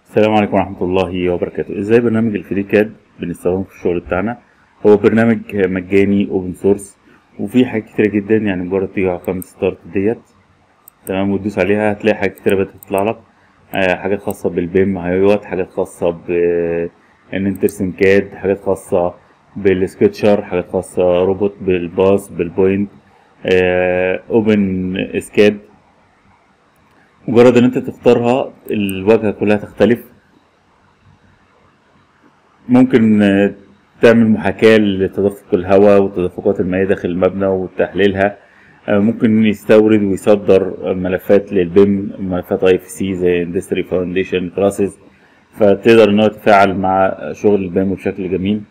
السلام عليكم ورحمة الله وبركاته. ازاي برنامج الفريكاد بنستخدمه في الشغل بتاعنا؟ هو برنامج مجاني اوبن سورس، وفيه حاجات كتيرة جدا. يعني مجرد تيجي على قائمة ستارت ديت تمام وتدوس عليها هتلاقي حاجات كتيرة بدأت تطلع لك. حاجات خاصة بالبيم هيوت، حاجات خاصة ب ان انت ترسم كاد، حاجات خاصة بالسكتشر، حاجات خاصة روبوت بالباص بالبوينت، اوبن اسكاد. مجرد ان انت تختارها الواجهة كلها تختلف. ممكن تعمل محاكاة لتدفق الهواء وتدفقات المياه داخل المبنى وتحليلها. ممكن يستورد ويصدر ملفات للبيم، ملفات اي اف سي زي اندستري فاونديشن كلاسز، فتقدر ان هو يتفاعل مع شغل البيم بشكل جميل.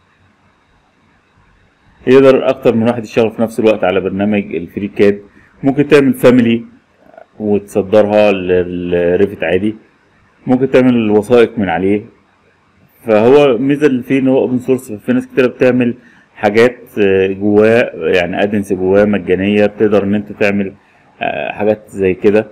يقدر اكتر من واحد يشتغل في نفس الوقت على برنامج الفري كاد. ممكن تعمل فاميلي وتصدرها للريفت عادي. ممكن تعمل وثائق من عليه. فهو الميزه اللي فيه ان هو اوبن سورس، ففي ناس كتير بتعمل حاجات جواه، يعني ادنس جواه مجانيه، بتقدر ان انت تعمل حاجات زي كده.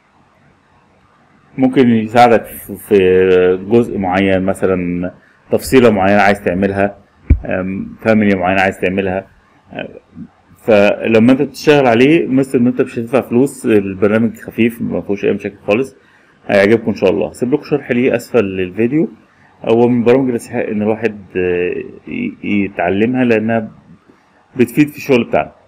ممكن يساعدك في جزء معين، مثلا تفصيله معينه عايز تعملها، فاميلي معينه عايز تعملها. فلما انت بتشتغل عليه مثل ان انت مش هتدفع فلوس، البرنامج خفيف ما فيهوش اي مشاكل خالص. هيعجبكم ان شاء الله. هسيب لكم شرح ليه اسفل الفيديو. هو من البرامج اللي يستحق ان الواحد يتعلمها لانها بتفيد في الشغل بتاعنا.